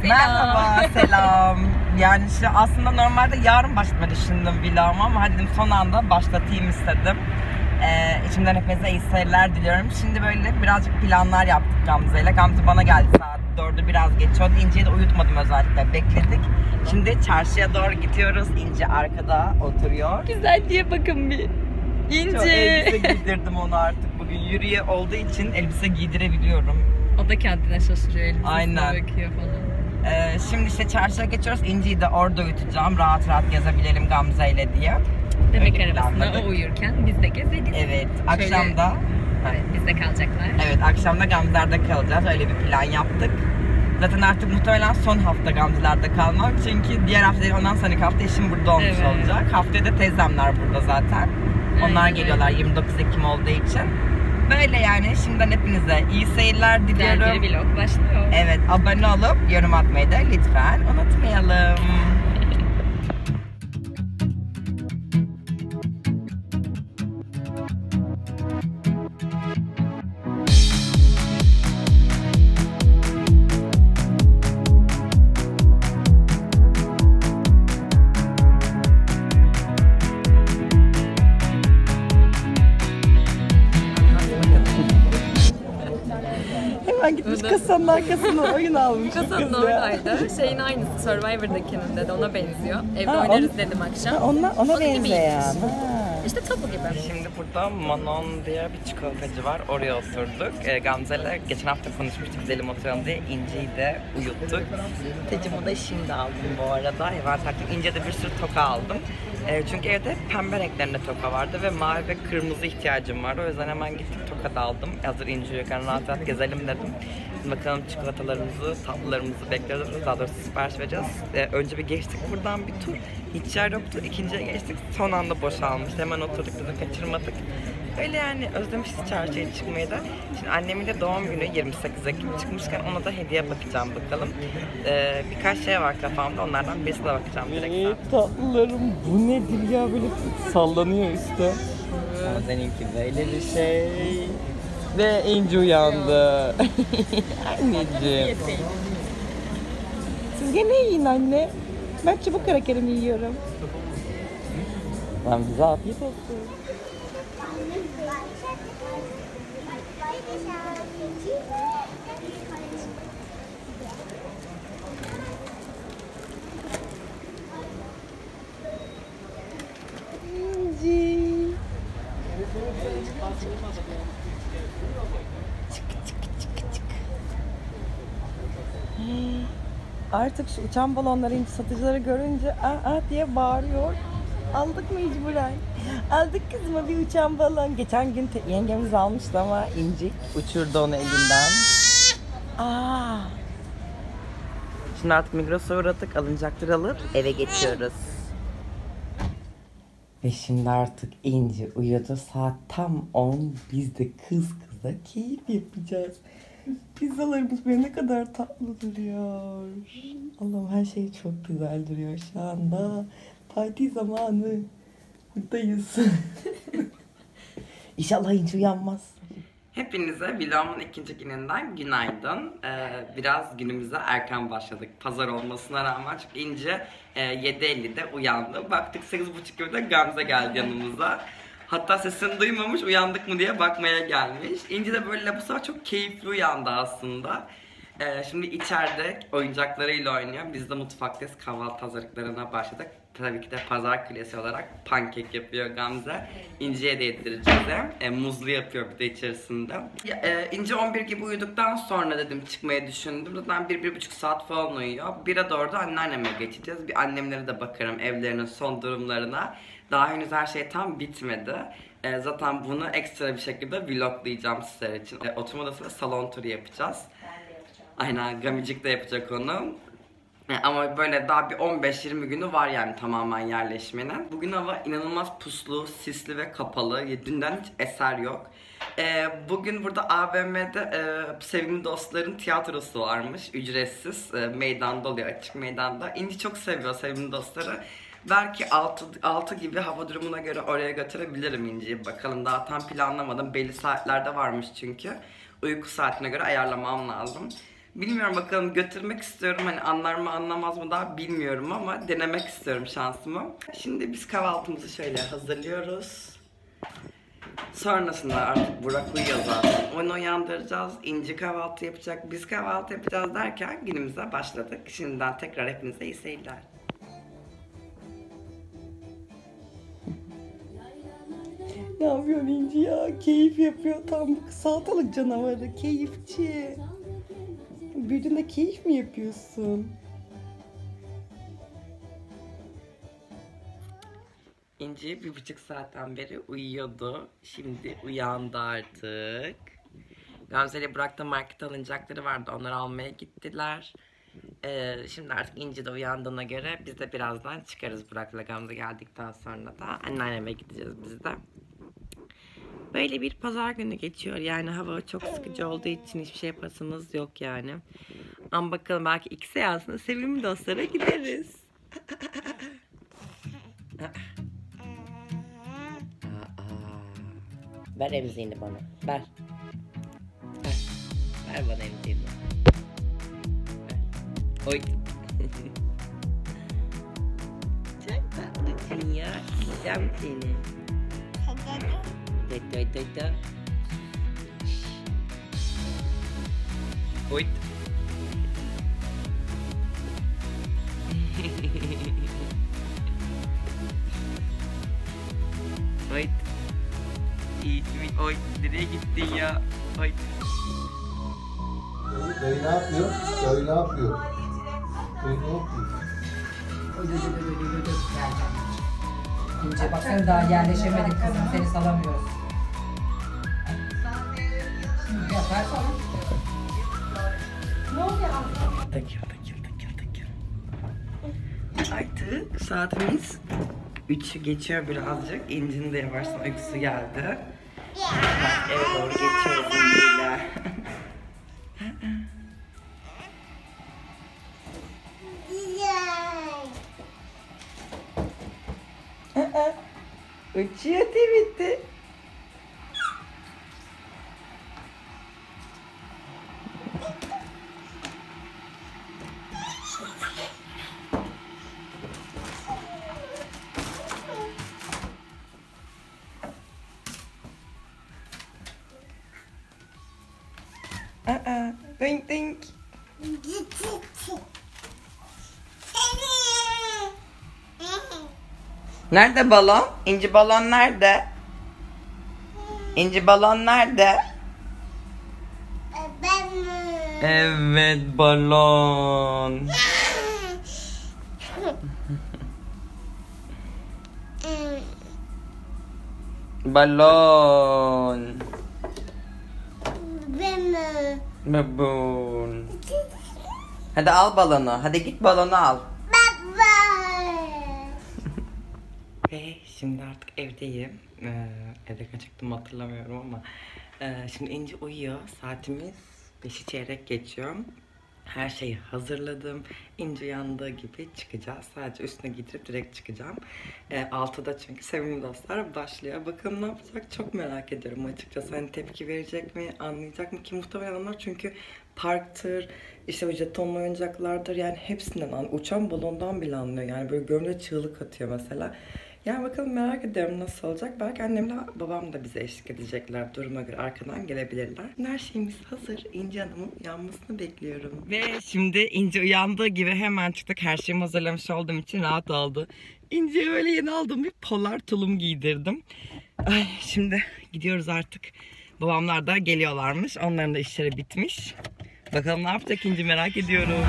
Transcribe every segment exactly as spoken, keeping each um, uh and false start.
Merhaba, selam. Yani şu aslında normalde yarın başlatmayı düşündüm vlog'umu ama hadi dedim son anda başlatayım istedim. Ee, içimden hepinize iyi seyirler diliyorum. Şimdi böyle birazcık planlar yaptık Gamze ile. Gamze bana geldi saat dördü biraz geçiyordu. İnci'yi de uyutmadım özellikle, bekledik. Şimdi çarşıya doğru gidiyoruz. İnci arkada oturuyor. Güzelliğe bakın bir. İnci. Çok elbise giydirdim onu artık. Bugün yürüye olduğu için elbise giydirebiliyorum. O da kendine şaşırıyor, elbisesine Aynen. bakıyor falan. Ee, şimdi işte çarşıya geçiyoruz. İnci'yi de orada uyutacağım. Rahat rahat gezebilelim Gamze ile diye. Demek Öyle arabasında planladık. o uyurken biz de gezeriz. Evet, Şöyle- akşamda Evet, bizde kalacaklar. evet akşamda Gamze'lerde kalacağız. Öyle bir plan yaptık. Zaten artık muhtemelen son hafta Gamze'lerde kalmam. Çünkü diğer hafta değil, ondan sonraki hafta işim burada olmuş Evet. olacak. Haftaya da teyzemler burada zaten. Onlar Aynen. geliyorlar yirmi dokuz Ekim olduğu için. Böyle yani şimdiden hepinize iyi seyirler diliyorum. Güzel bir vlog başlıyor. Evet, abone olup yorum atmayı da lütfen unutmayalım. Hemen gitmiş Öyle. kasanın arkasına oyun almış. Kasanın kız ya. oradaydı. Şeyin aynısı, Survivor'dakinin dedi, ona benziyor. Evde Ha, oynarız on- dedim akşam. Ha, ona, ona O da gibiymiş. benzeyen. Ha. İşte tapu gibi. Şimdi burada Manon diye bir çikolatacı var. Oraya oturduk. E, Gamze ile geçen hafta konuşmuştuk gidelim oturalım diye. İnci'yi de uyuttuk. Tecimi da şimdi aldım bu arada. Hemen taktım. İnci'ye de bir sürü toka aldım. E, çünkü evde pembe renklerinde toka vardı ve mavi ve kırmızı ihtiyacım vardı. O yüzden hemen gittim toka da aldım. Hazır İnci uyurken rahat rahat gezelim dedim. Bakalım çikolatalarımızı, tatlılarımızı bekliyoruz. Daha doğrusu sipariş vereceğiz. Ee, önce bir geçtik buradan bir tur. Hiç yer yoktu. İkinciye geçtik. Son anda boşalmıştı. Hemen oturduk dedik, kaçırmadık. Öyle yani özlemişiz çarşıya çıkmayı da. Şimdi annemin de doğum günü yirmi sekiz Ekim çıkmışken ona da hediye bakacağım bakalım. Ee, birkaç şey var kafamda. Onlardan birisine bakacağım direkt. Ee, tatlılarım bu nedir ya, böyle sallanıyor üstte. Ama seninki böyle bir şey. Ve İnci uyandı. Anneciğim. Siz gene yiyin anne. Ben çubuk krakerimi yiyorum. Lan bize afiyet olsun. İnci. Artık şu uçan balonları inci satıcıları görünce aa, aa diye bağırıyor. Aldık mecburen. Aldık kızıma bir uçan balon. Geçen gün te- yengemiz almıştı ama İncik uçurdu onu elinden. Aa. Şimdi artık Migros'a uğradık, alınacakları alıp eve geçiyoruz. Ve şimdi artık İnci uyudu. Saat tam on. Biz de kız kıza keyif yapacağız. Pizzalarımız böyle ne kadar tatlı duruyor. Allah'ım her şey çok güzel duruyor şu anda. Parti zamanı. Buradayız. İnşallah İnci uyanmaz. Hepinize vlogumun ikinci gününden günaydın. Ee, biraz günümüze erken başladık. Pazar olmasına rağmen çünkü İnci e, yedi ellide uyandı. Baktık sekiz buçuk gibi de Gamze geldi yanımıza. Hatta sesini duymamış, uyandık mı diye bakmaya gelmiş. İnci de böyle bu sefer çok keyifli uyandı aslında. Ee, şimdi içeride oyuncaklarıyla oynuyor. Biz de mutfaktayız, kahvaltı hazırlıklarına başladık. Tabii ki de pazar klasiği olarak pankek yapıyor Gamze. İnci'ye de yedireceğiz. E, muzlu yapıyor bir de içerisinde. Ya, e, İnci on bir gibi uyuduktan sonra dedim çıkmayı düşündüm. Zaten bir bir buçuk saat falan uyuyor. bire doğru da anneanneme geçeceğiz. Bir annemlere de bakarım evlerinin son durumlarına. Daha henüz her şey tam bitmedi. E, zaten bunu ekstra bir şekilde vloglayacağım sizler için. E, oturma odasında salon turu yapacağız. Aynen, Gamicik de yapacak onu. Ama böyle daha bir on beş yirmi günü var yani tamamen yerleşmenin. Bugün hava inanılmaz puslu, sisli ve kapalı. Dünden hiç eser yok. Ee, bugün burada A V M'de e, Sevimli Dostların tiyatrosu varmış. Ücretsiz. E, meydanda oluyor, açık meydanda. İnci çok seviyor Sevimli Dostları. Belki altı gibi hava durumuna göre oraya götürebilirim İnci'yi. Bakalım, daha tam planlamadım. Belli saatlerde varmış çünkü. Uyku saatine göre ayarlamam lazım. Bilmiyorum, bakalım, götürmek istiyorum. Hani anlar mı anlamaz mı daha bilmiyorum ama denemek istiyorum şansımı. Şimdi biz kahvaltımızı şöyle hazırlıyoruz. Sonrasında artık Burak uyuyor zaten. Onu uyandıracağız. İnci kahvaltı yapacak. Biz kahvaltı yapacağız derken günümüze başladık. Şimdiden tekrar hepinize iyi seyirler. Ne yapıyorsun İnci ya? Keyif yapıyor tam bu salatalık canavarı. Keyifçi. Büyüdüğünde keyif mi yapıyorsun? İnci bir buçuk saatten beri uyuyordu. Şimdi uyandı artık. Gamze ile Burak da market alınacakları vardı. Onları almaya gittiler. Ee, şimdi artık İnci de uyandığına göre biz de birazdan çıkarız Burak'la Gamze geldikten sonra da. Anneanneme gideceğiz biz de. Böyle bir pazar günü geçiyor. Yani hava çok sıkıcı olduğu için hiçbir şey yapasımız yok yani. Ama bakalım, belki iki seansında sevimli dostlara gideriz. Ver emziğini bana. Ver. Ver, ver bana emziğini. Ver. Oy. Çok tatlısın ya. Yiyeceğim seni. Dı dı dı dı. Oy. Oy. İyi, oy, nereye gittin ya? Oy. Dayı ne yapıyor? Dayı ne yapıyor? Dayı ne yapıyor? İnce bak sen daha yerleşemedin kızım, seni salamıyoruz. Şimdi yaparsan. Ne oluyor? Takıl takıl takıl takıl. Artık saatimiz üçü geçiyor birazcık. İnci'nin de yavaştan uykusu geldi. Artık eve doğru geçiyoruz İnci'yle. Uçuyor bitti. Aa, ding ding. Nerede balon? İnci balon nerede? İnci balon nerede? Evet, balon. Balon. Babon. Hadi al balonu. Hadi git balonu al. Ve şimdi artık evdeyim. Ee, evde kaçaktım hatırlamıyorum ama. Ee, şimdi İnci uyuyor. Saatimiz beşi çeyrek geçiyor. Her şeyi hazırladım. İnci uyandığı gibi çıkacağız. Sadece üstüne giydirip direkt çıkacağım. E, altıda çünkü sevimli dostlar başlıyor. Bakalım ne yapacak, çok merak ediyorum açıkçası. Hani tepki verecek mi, anlayacak mı ki? Muhtemelen anlar çünkü parktır, işte o jetonlu oyuncaklardır. Yani hepsinden an, uçan balondan bile anlıyor. Yani böyle görünce çığlık atıyor mesela. Yani bakalım, merak ediyorum nasıl olacak. Belki annemle babam da bize eşlik edecekler. Duruma göre arkadan gelebilirler. Her şeyimiz hazır. İnci Hanım'ın uyanmasını bekliyorum. Ve şimdi İnci uyandığı gibi hemen çıktık. Her şeyimi hazırlamış olduğum için rahat oldu. İnci'ye öyle yeni aldığım bir polar tulum giydirdim. Ay, şimdi gidiyoruz artık. Babamlar da geliyorlarmış. Onların da işleri bitmiş. Bakalım ne yapacak İnci, merak ediyorum.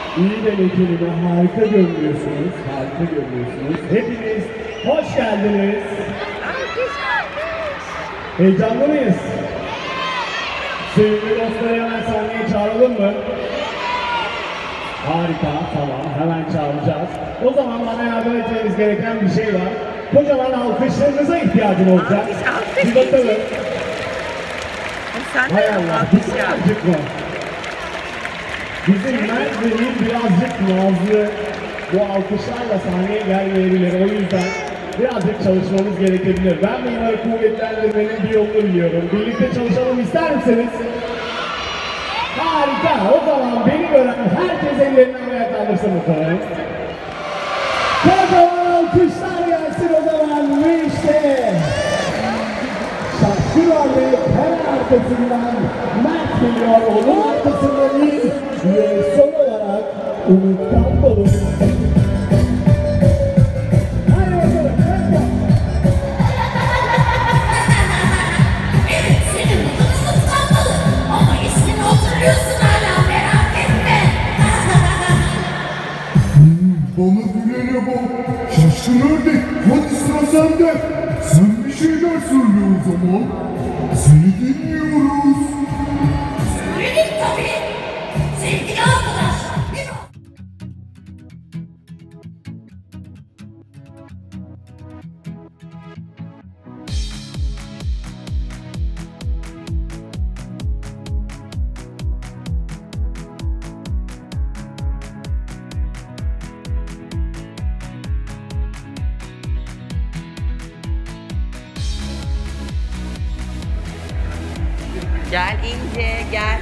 İyi de lekelime harika görünüyorsunuz. Harika görünüyorsunuz. Hepiniz hoş geldiniz. Heyecanlı mıyız? Sevgili dostları hemen sahneye çağıralım mı? Harika, tamam. Hemen çağıracağız. O zaman bana yardım etmeniz gereken bir şey var. Kocaman alkışlarınıza ihtiyacım olacak. Alkış, alkış. Bir bakalım. Sen Hay de Allah, alkış ya. birazcık mı? Bizim Mert'lerin birazcık nazlı bu alkışlarla sahneye gelmeyebilir. O yüzden birazcık çalışmamız gerekebilir. Ben bunları kuvvetlendirmenin bir yolunu biliyorum. Birlikte çalışalım ister misiniz? Harika. O zaman beni gören herkes ellerini havaya kaldırsın bakalım. Kocaman alkışlar gelsin o zaman ve işte Şaşkın abi hemen arkasından Mert geliyor. Onun arkasından iyi ve son olarak Umut Balon. Hadi bakalım. Evet, senin mutluluğun kalmalı. Ama ismini oturuyorsun hala, merak etme. Bana gülene bak. Şaşkın ördek. Hadi sıra sende. Sen bir şeyler söyle o zaman. Seni dinliyoruz. Söyledik tabii. Sevgili arkadaşlar, bir Gel İnce, gel.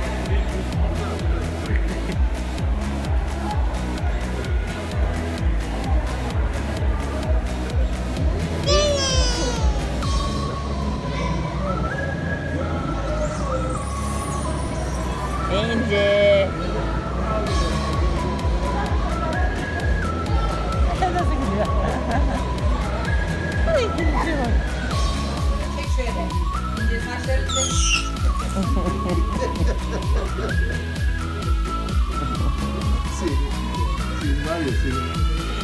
İnce. Çek şöyle. İnce saçlarını çek. Senin, senin var ya senin.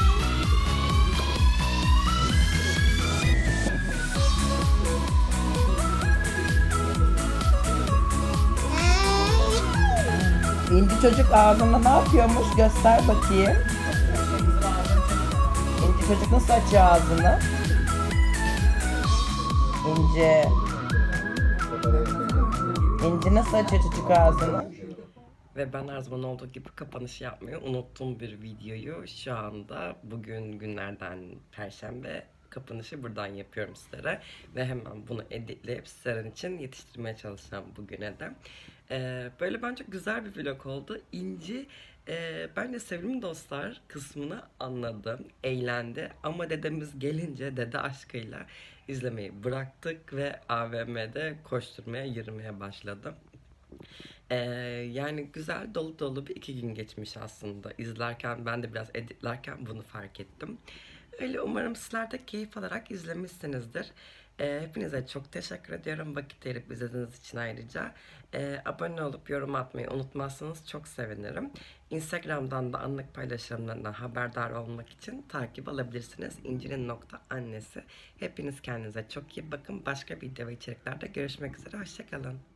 İnci çocuk ağzında ne yapıyormuş? Göster bakayım. İnci çocuk nasıl açıyor ağzını? İnci. İnci nasıl açıyor çocuk ağzını? Ve ben her zaman olduğu gibi kapanış yapmayı unuttum bir videoyu. Şu anda bugün günlerden Perşembe kapanışı buradan yapıyorum sizlere. Ve hemen bunu editleyip sizlerin için yetiştirmeye çalışacağım bugüne de. Ee, böyle bence güzel bir vlog oldu. İnci e, bence sevimli dostlar kısmını anladı, eğlendi. Ama dedemiz gelince dede aşkıyla izlemeyi bıraktık ve A V M'de koşturmaya, yürümeye başladı. Ee, yani güzel dolu dolu bir iki gün geçmiş aslında. İzlerken ben de biraz editlerken bunu fark ettim. Öyle umarım sizler de keyif alarak izlemişsinizdir. Ee, hepinize çok teşekkür ediyorum vakit ayırıp izlediğiniz için ayrıca. Ee, abone olup yorum atmayı unutmazsanız çok sevinirim. Instagram'dan da anlık paylaşımlarından haberdar olmak için takip alabilirsiniz. İnci'nin nokta annesi. Hepiniz kendinize çok iyi bakın. Başka video ve içeriklerde görüşmek üzere. Hoşçakalın.